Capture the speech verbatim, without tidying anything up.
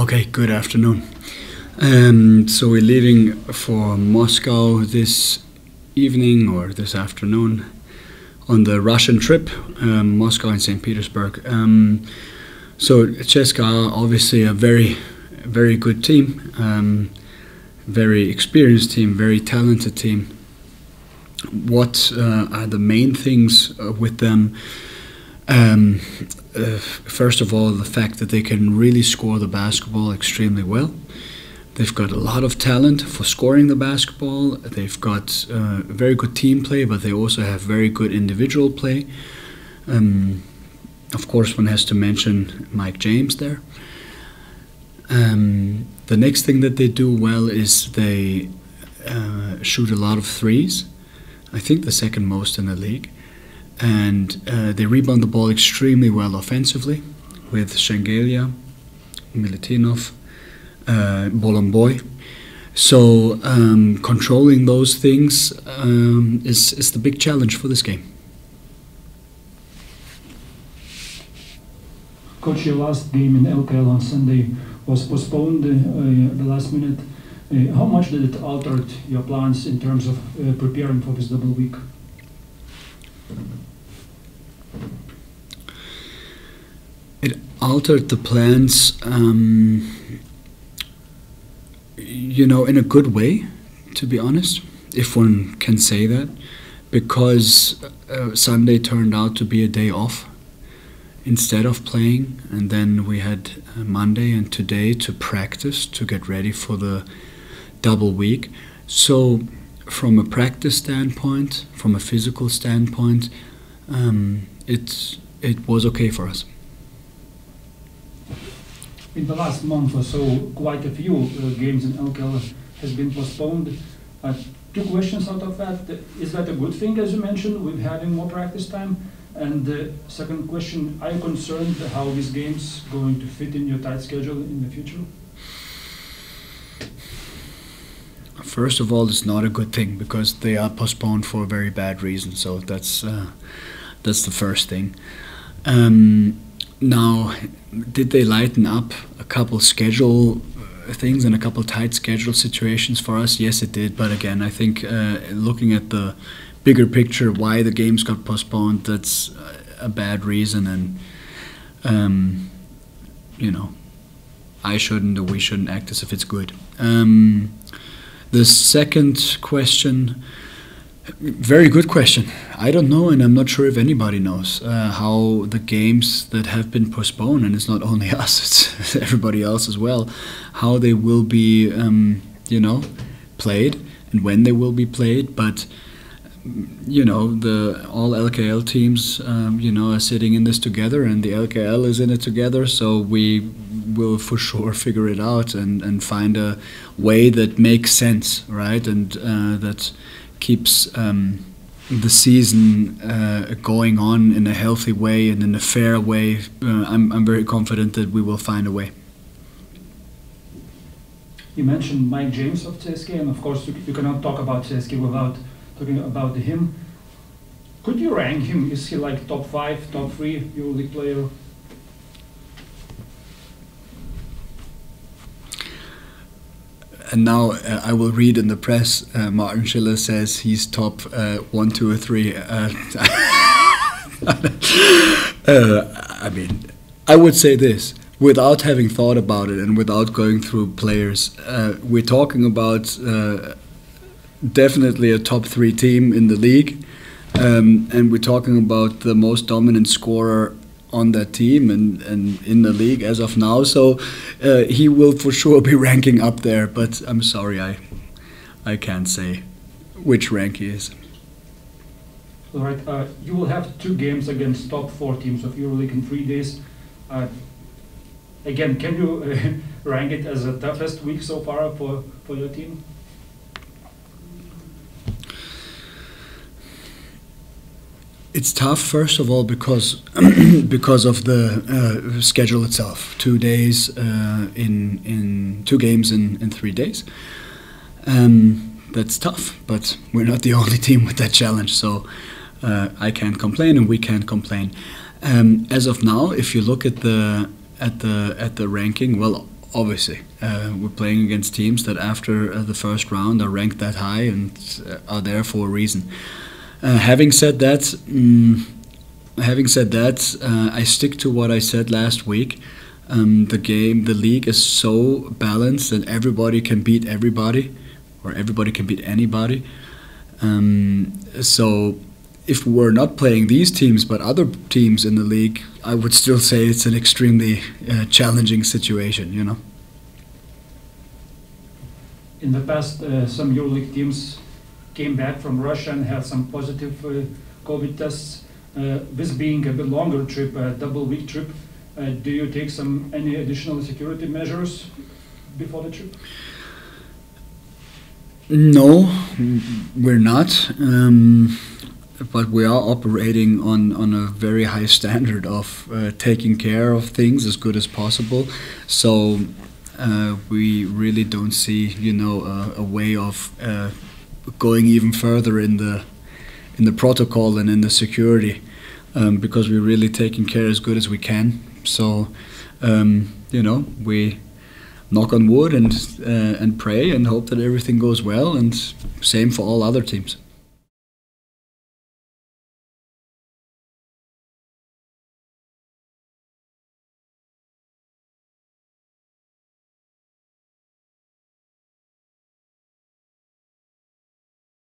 Okay, good afternoon. Um, so we're leaving for Moscow this evening or this afternoon on the Russian trip, um, Moscow and Saint Petersburg. Um, so C S K A, obviously a very, very good team, um, very experienced team, very talented team. What uh, are the main things uh, with them? Um, uh, first of all, the fact that they can really score the basketball extremely well. They've got a lot of talent for scoring the basketball. They've got uh, very good team play, but they also have very good individual play. Um, of course, one has to mention Mike James there. Um, the next thing that they do well is they uh, shoot a lot of threes. I think the second most in the league. And uh, they rebound the ball extremely well offensively with Shengelia, Milutinov, uh, Bolomboy. So um, controlling those things um, is, is the big challenge for this game. Coach, your last game in L K L on Sunday was postponed uh, the last minute. Uh, how much did it alter your plans in terms of uh, preparing for this double week? It altered the plans, um, you know, in a good way, to be honest, if one can say that, because uh, Sunday turned out to be a day off instead of playing, and then we had uh, Monday and today to practice, to get ready for the double week. So from a practice standpoint, from a physical standpoint, um, it, it was okay for us. In the last month or so, quite a few uh, games in L K L has been postponed. Uh, two questions out of that. Is that a good thing, as you mentioned, with having more practice time? And the second question, are you concerned how these games going to fit in your tight schedule in the future? First of all, it's not a good thing because they are postponed for a very bad reason. So that's uh, that's the first thing. Um, now, did they lighten up a couple schedule uh, things and a couple tight schedule situations for us? Yes, it did. But again, I think uh, looking at the bigger picture, why the games got postponed, that's a bad reason, and um, you know, I shouldn't or we shouldn't act as if it's good. Um, The second question, very good question. I don't know, and I'm not sure if anybody knows uh, how the games that have been postponed, and it's not only us, it's everybody else as well, how they will be, um, you know, played and when they will be played. But you know, the all L K L teams, um, you know, are sitting in this together, and the L K L is in it together. So we will for sure figure it out and and find a way that makes sense, right, and uh, that keeps um, the season uh, going on in a healthy way and in a fair way. Uh, I'm I'm very confident that we will find a way. You mentioned Mike James of C S K A, and of course you, you cannot talk about C S K A without talking about him. Could you rank him? Is he like top five, top three EuroLeague player? And now uh, I will read in the press, uh, Martin Schiller says he's top uh, one, two, or three. Uh, uh, I mean, I would say this, without having thought about it and without going through players, uh, we're talking about uh, definitely a top three team in the league, um, and we're talking about the most dominant scorer on that team and, and in the league as of now. So uh, he will for sure be ranking up there, but I'm sorry, I I can't say which rank he is. All right, uh, you will have two games against top four teams of EuroLeague in three days. Uh, again, can you uh, rank it as the toughest week so far for, for your team? It's tough, first of all, because because of the uh, schedule itself. Two days uh, in in two games in, in three days. Um, that's tough, but we're not the only team with that challenge. So uh, I can't complain, and we can't complain. Um, as of now, if you look at the at the at the ranking, well, obviously. Uh, we're playing against teams that after uh, the first round are ranked that high and uh, are there for a reason. Uh, having said that, mm, having said that, uh, I stick to what I said last week. Um, the game, the league is so balanced that everybody can beat everybody, or everybody can beat anybody. Um, so if we're not playing these teams but other teams in the league, I would still say it's an extremely uh, challenging situation, you know. In the past, uh, some EuroLeague teams came back from Russia and had some positive uh, COVID tests. Uh, this being a bit longer trip, a double week trip, uh, do you take some any additional security measures before the trip? No, we're not. Um, but we are operating on, on a very high standard of uh, taking care of things as good as possible. So uh, we really don't see, you know, a, a way of uh, going even further in the in the protocol and in the security, um, because we're really taking care as good as we can. So, um, you know, we knock on wood and uh, and pray and hope that everything goes well, and same for all other teams.